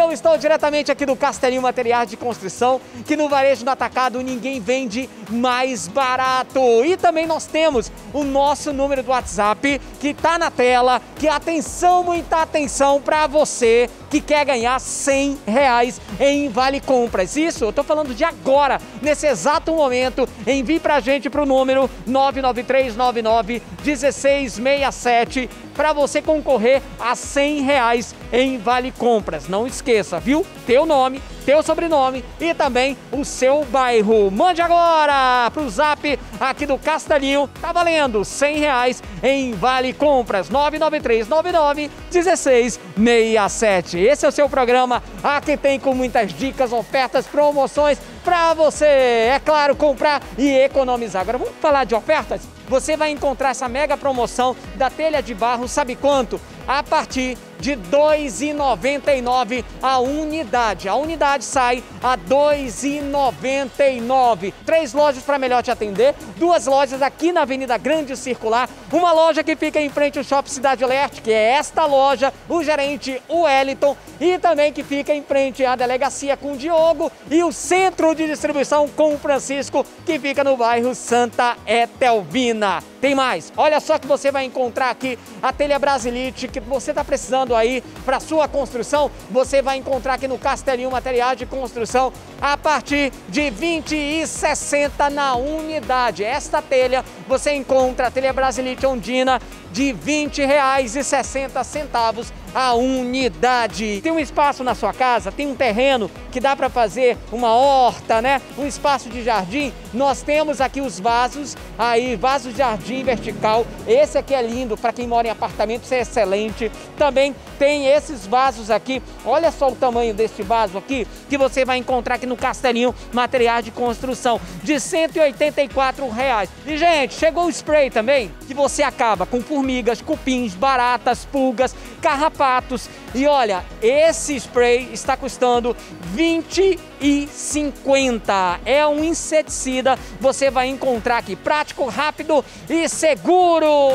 Eu estou diretamente aqui do Castelinho Materiais de Construção, que no varejo no atacado ninguém vende mais barato. E também nós temos o nosso número do WhatsApp, que está na tela, que atenção, muita atenção para você que quer ganhar R$100 em Vale Compras. Isso, eu estou falando de agora, nesse exato momento. Envie para a gente para o número 993991667 para você concorrer a R$100 em Vale Compras. Não esqueça, viu? Teu nome, teu sobrenome e também o seu bairro. Mande agora para o zap aqui do Castelinho. Tá valendo R$100 em Vale Compras. 993991667. Esse é o seu programa. Aqui tem com muitas dicas, ofertas, promoções para você, é claro, comprar e economizar. Agora vamos falar de ofertas? Você vai encontrar essa mega promoção da telha de barro, sabe quanto? A partir de R$ 2,99 a unidade. A unidade sai a R$ 2,99. 3 lojas para melhor te atender, 2 lojas aqui na Avenida Grande Circular, uma loja que fica em frente ao Shopping Cidade Leste, que é esta loja, o gerente, o Wellington, e também que fica em frente à delegacia com o Diogo e o centro de distribuição com o Francisco, que fica no bairro Santa Etelvina. Tem mais, olha só que você vai encontrar aqui a telha Brasilite, que você está precisando aí para sua construção, você vai encontrar aqui no Castelinho Materiais de Construção a partir de R$ 20,60 na unidade. Esta telha você encontra, a telha Brasilite Ondina, de R$ 20,60 a unidade. Tem um espaço na sua casa, tem um terreno que dá para fazer uma horta, né? Um espaço de jardim. Nós temos aqui os vasos, aí vasos de jardim vertical. Esse aqui é lindo para quem mora em apartamento, isso é excelente. Também tem esses vasos aqui. Olha só o tamanho deste vaso aqui, que você vai encontrar aqui no Castelinho Materiais de Construção, de R$ 184. E gente, chegou o spray também, que você acaba com formigas, cupins, baratas, pulgas, carrapatos. E olha, esse spray está custando R$ 20,50. É um inseticida, você vai encontrar aqui, prático, rápido e seguro.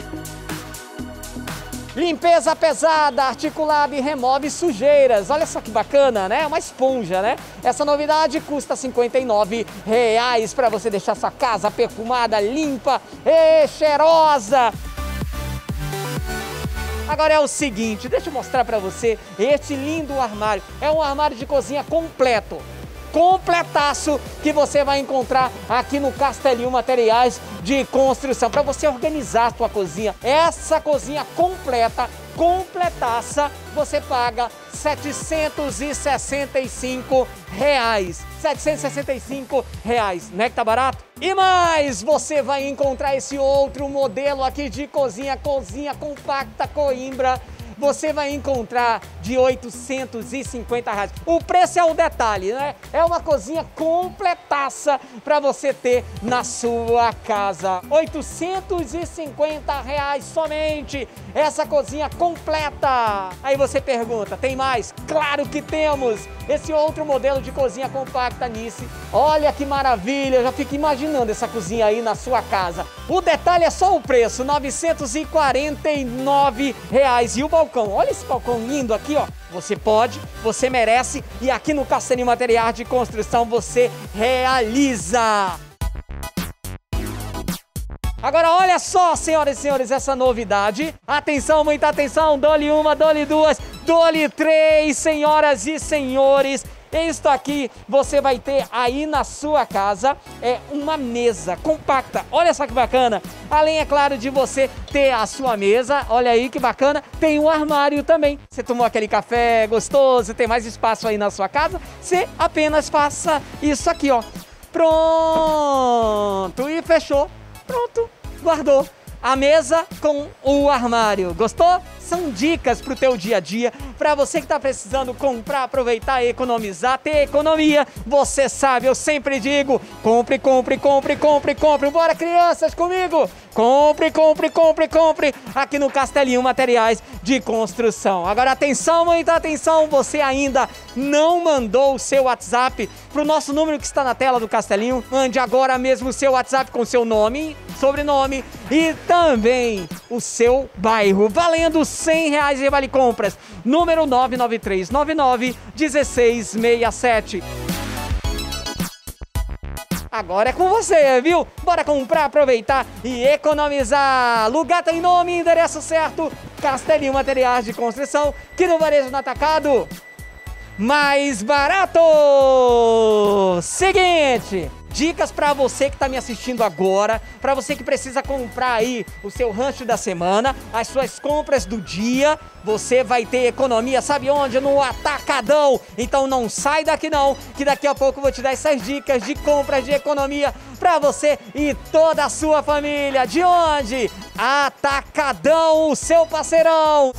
Limpeza pesada, articulada e remove sujeiras. Olha só que bacana, né? Uma esponja, né? Essa novidade custa R$ 59 para você deixar sua casa perfumada, limpa e cheirosa. Agora é o seguinte, deixa eu mostrar para você este lindo armário. É um armário de cozinha completo. Completaço, que você vai encontrar aqui no Castelinho Materiais de Construção, para você organizar a sua cozinha. Essa cozinha completa, completaça, você paga R$ 765. R$ 765, não é que tá barato? E mais, você vai encontrar esse outro modelo aqui de cozinha, cozinha compacta Coimbra. Você vai encontrar de R$ 850. O preço é o detalhe, né? É uma cozinha completaça para você ter na sua casa. R$ 850 somente essa cozinha completa. Aí você pergunta, tem mais? Claro que temos! Esse outro modelo de cozinha compacta Nice. Olha que maravilha, eu já fico imaginando essa cozinha aí na sua casa. O detalhe é só o preço, R$ 949. E o balcão, olha esse balcão lindo aqui, ó. Você pode, você merece, e aqui no Castelinho Materiais de Construção você realiza. Agora olha só, senhoras e senhores, essa novidade. Atenção, muita atenção, dole uma, dole duas, dole três, senhoras e senhores. Isto aqui você vai ter aí na sua casa, uma mesa compacta. Olha só que bacana. Além, é claro, de você ter a sua mesa, olha aí que bacana, tem um armário também. Você tomou aquele café gostoso, tem mais espaço aí na sua casa, você apenas faça isso aqui, ó. Pronto, e fechou. Pronto, guardou a mesa com o armário. Gostou? São dicas para o teu dia a dia, para você que está precisando comprar, aproveitar, economizar, ter economia. Você sabe, eu sempre digo, compre, compre, compre, compre, compre. Bora, crianças, comigo! Compre, compre, compre, compre aqui no Castelinho Materiais de Construção. Agora atenção, muita atenção, você ainda não mandou o seu WhatsApp para o nosso número que está na tela do Castelinho. Mande agora mesmo o seu WhatsApp com seu nome, sobrenome e também o seu bairro, valendo R$ 100 em Vale Compras. número 993991667. Agora é com você, viu? Bora comprar, aproveitar e economizar. Lugar tem nome, endereço certo, Castelinho Materiais de Construção, que no varejo no atacado, mais barato. Seguinte, dicas para você que está me assistindo agora, para você que precisa comprar aí o seu rancho da semana, as suas compras do dia, você vai ter economia, sabe onde? No Atacadão. Então não sai daqui não, que daqui a pouco eu vou te dar essas dicas de compras de economia para você e toda a sua família. De onde? Atacadão, o seu parceirão.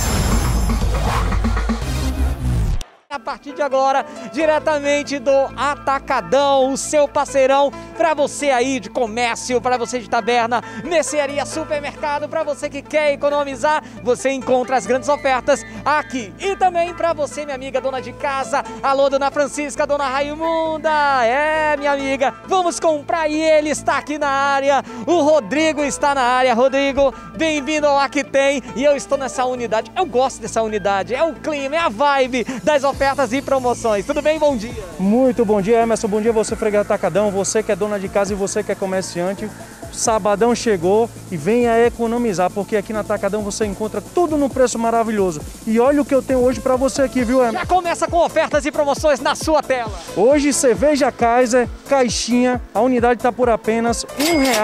A partir de agora, diretamente do Atacadão, o seu parceirão, para você aí de comércio, para você de taberna, mercearia, supermercado, para você que quer economizar, você encontra as grandes ofertas aqui. E também para você, minha amiga dona de casa, alô dona Francisca, dona Raimunda, minha amiga, vamos comprar e ele está aqui na área, o Rodrigo está na área. Rodrigo, bem-vindo ao Aqui Tem, e eu estou nessa unidade, eu gosto dessa unidade, é o clima, é a vibe das ofertas e promoções. Tudo bem? Bom dia. Muito bom dia, Emerson. Bom dia você, freguês Atacadão, você que é dona de casa e você que é comerciante. Sabadão chegou e venha economizar, porque aqui na Atacadão você encontra tudo num preço maravilhoso. E olha o que eu tenho hoje para você aqui, viu, Emerson? Já começa com ofertas e promoções na sua tela. Hoje, cerveja Kaiser, caixinha, a unidade está por apenas R$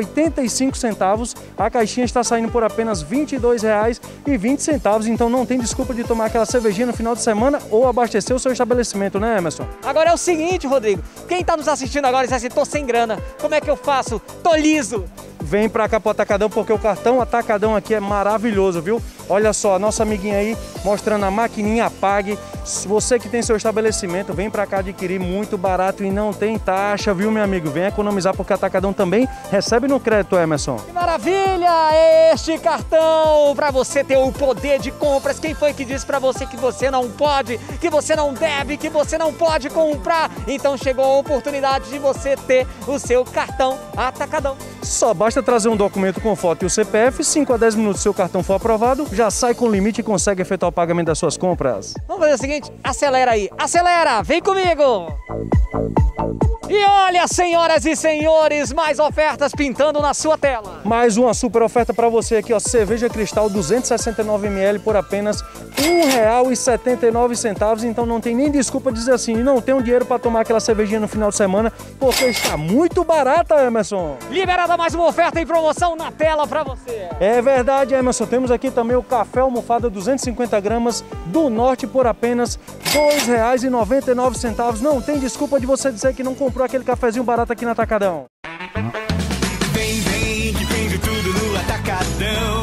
1,85. A caixinha está saindo por apenas R$ 22,20. Então não tem desculpa de tomar aquela cervejinha no final de semana ou abastecer o seu estabelecimento, né, Emerson? Agora é o seguinte, Rodrigo, quem está nos assistindo agora e diz assim, tô sem grana, como é que eu faço? Tô liso. Vem pra cá pro Atacadão, porque o cartão Atacadão aqui é maravilhoso, viu? Olha só, a nossa amiguinha aí mostrando a maquininha Pague. Você que tem seu estabelecimento, vem pra cá adquirir muito barato e não tem taxa, viu, meu amigo? Vem economizar, porque o Atacadão também recebe no crédito, Emerson. Que maravilha! Este cartão para você ter o poder de compras. Quem foi que disse para você que você não pode, que você não deve, que você não pode comprar? Então chegou a oportunidade de você ter o seu cartão Atacadão. Só basta trazer um documento com foto e o CPF, 5 a 10 minutos seu cartão for aprovado, já sai com limite e consegue efetuar o pagamento das suas compras. Vamos fazer o seguinte, acelera aí, acelera, vem comigo! E olha, senhoras e senhores, mais ofertas pintando na sua tela. Mais uma super oferta para você aqui, ó, cerveja Cristal 269 ml por apenas R$ 1,79. Então não tem nem desculpa dizer assim, não tenho dinheiro para tomar aquela cervejinha no final de semana, porque está muito barata, Emerson. Liberada mais uma oferta em promoção na tela para você. É verdade, Emerson. Temos aqui também o café almofada 250 gramas do Norte por apenas R$ 2,99. Não tem desculpa de você dizer que não comprou aquele cafezinho barato aqui no Atacadão. Vem, vem, que vende tudo no Atacadão.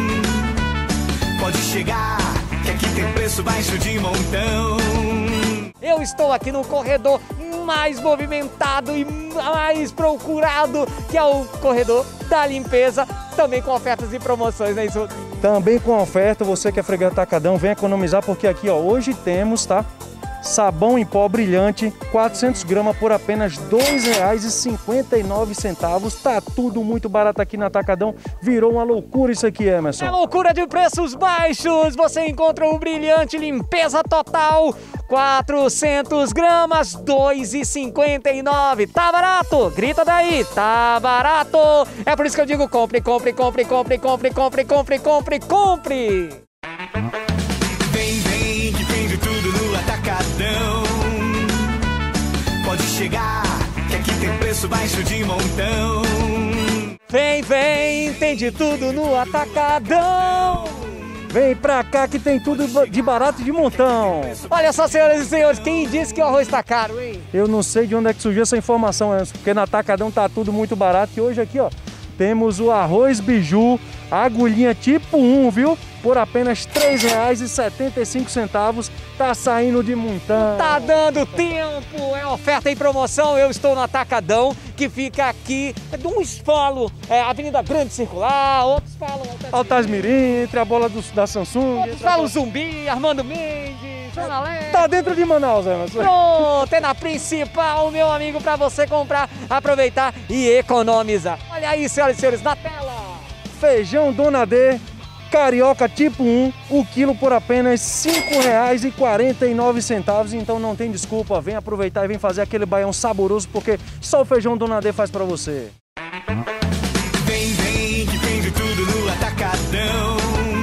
Pode chegar, que aqui tem preço baixo de montão. Eu estou aqui no corredor mais movimentado e mais procurado, que é o corredor da limpeza, também com ofertas e promoções, né, isso? Também com oferta, você que é freguês Atacadão, vem economizar, porque aqui, ó, hoje temos, tá? Sabão em pó brilhante, 400 gramas por apenas R$ 2,59. Tá tudo muito barato aqui no Atacadão. Virou uma loucura isso aqui, Emerson. É loucura de preços baixos. Você encontra o brilhante limpeza total, 400 gramas, R$ 2,59. Tá barato? Grita daí, tá barato. É por isso que eu digo compre, compre, compre, compre, compre, compre, compre, compre, compre. Vem, vem, que vende tudo no Atacadão. Pode chegar, que aqui tem preço baixo de montão. Vem, vem, tem de tudo no Atacadão. Vem pra cá que tem tudo de barato e de montão. Olha só, senhoras e senhores, quem disse que o arroz tá caro, hein? Eu não sei de onde é que surgiu essa informação, Emerson, porque no Atacadão tá tudo muito barato. E hoje aqui, ó, temos o arroz biju, agulhinha tipo 1, viu? Por apenas R$ 3,75. Tá saindo de montão. Tá dando tempo, é oferta em promoção. Eu estou no Atacadão, que fica aqui, de uns falam Avenida Grande Circular, outros falam Altasmirim, entre a bola da Samsung. Outros falam Zumbi, Armando Mendes, Zona Leste. Tá dentro de Manaus, Emerson. Pronto, é na principal, meu amigo, para você comprar, aproveitar e economizar. Olha aí, senhoras e senhores, na tela. Feijão Dona D, carioca tipo 1, o quilo por apenas R$ 5,49. Então não tem desculpa, vem aproveitar e vem fazer aquele baião saboroso, porque só o feijão Dona D faz pra você. Vem, vem, que tem de tudo no Atacadão.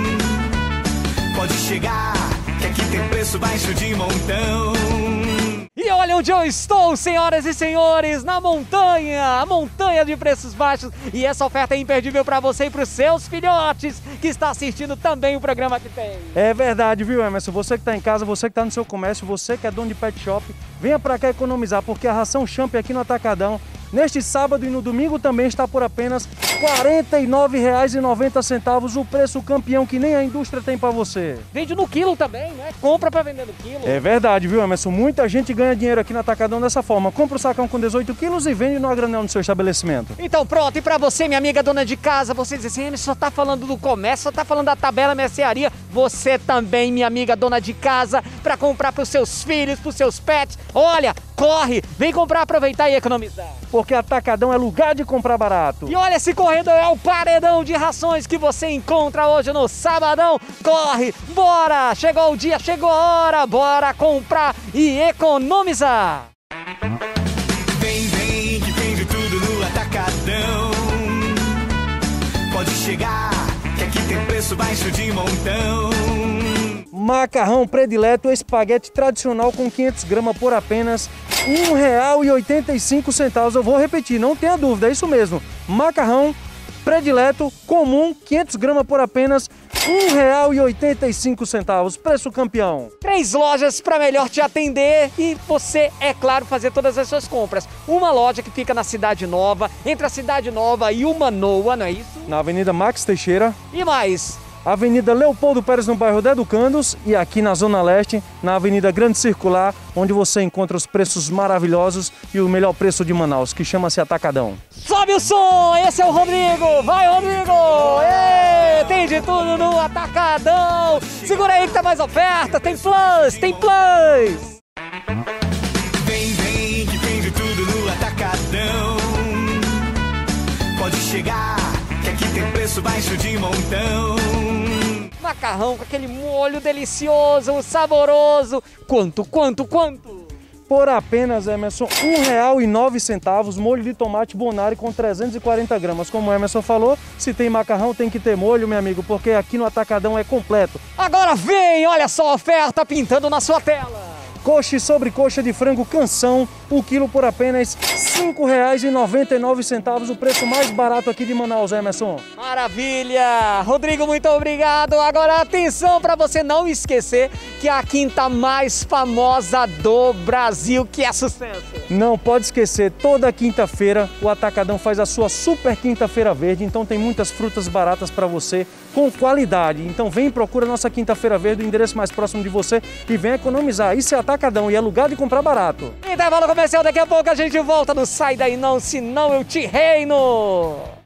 Pode chegar, que aqui tem preço baixo de montão. E olha onde eu estou, senhoras e senhores, na montanha, a montanha de preços baixos. E essa oferta é imperdível para você e para os seus filhotes, que está assistindo também o programa que tem. É verdade, viu, Emerson? Você que está em casa, você que está no seu comércio, você que é dono de pet shop, venha para cá economizar, porque a ração Champ aqui no Atacadão, neste sábado e no domingo também está por apenas R$ 49,90, o preço campeão que nem a indústria tem para você. Vende no quilo também, né? Compra para vender no quilo. É verdade, viu, Emerson? Muita gente ganha dinheiro aqui no Atacadão dessa forma. Compra o sacão com 18 quilos e vende no granel no seu estabelecimento. Então pronto, e para você, minha amiga dona de casa, você diz assim, Emerson, só tá falando do comércio, só tá falando da tabela mercearia. Você também, minha amiga dona de casa, para comprar para os seus filhos, para os seus pets. Olha, corre, vem comprar, aproveitar e economizar. Porque Atacadão é lugar de comprar barato. E olha, esse corredor é o paredão de rações que você encontra hoje no sabadão. Corre, bora! Chegou o dia, chegou a hora, bora comprar e economizar. Vem, vem, que tem de tudo no Atacadão. Pode chegar, que aqui tem preço baixo de montão. Macarrão predileto, espaguete tradicional com 500 gramas por apenas R$ 1,85. Eu vou repetir, não tenha dúvida, é isso mesmo. Macarrão predileto comum, 500 gramas por apenas R$ 1,85. Preço campeão. 3 lojas para melhor te atender e você, é claro, fazer todas as suas compras. Uma loja que fica na Cidade Nova, entre a Cidade Nova e uma Noa, não é isso? Na Avenida Max Teixeira. E mais? Avenida Leopoldo Pérez, no bairro de Educandos, e aqui na Zona Leste, na Avenida Grande Circular, onde você encontra os preços maravilhosos e o melhor preço de Manaus, que chama-se Atacadão. Sobe o som! Esse é o Rodrigo! Vai, Rodrigo! Ê, tem de tudo no Atacadão! Segura aí que tá mais oferta! Tem plus! Tem plus! Vem, vem, que tem de tudo no Atacadão. Pode chegar, que aqui tem preço baixo de montão. Macarrão com aquele molho delicioso, saboroso. Quanto? Por apenas, Emerson, R$ 1,09, molho de tomate Bonari com 340 gramas. Como o Emerson falou, se tem macarrão tem que ter molho, meu amigo, porque aqui no Atacadão é completo. Agora vem, olha só a oferta pintando na sua tela. Coxa e sobrecoxa de frango Canção, o quilo por apenas R$ 5,99, o preço mais barato aqui de Manaus, Emerson. Maravilha! Rodrigo, muito obrigado. Agora atenção para você não esquecer que é a quinta mais famosa do Brasil, que é sucesso. Não pode esquecer, toda quinta-feira o Atacadão faz a sua super quinta-feira verde, então tem muitas frutas baratas para você com qualidade. Então vem, procura a nossa quinta-feira verde, o endereço mais próximo de você e vem economizar. Isso é Atacadão e é lugar de comprar barato. Intervalo comercial, daqui a pouco a gente volta. Não sai daí não, senão eu te reino.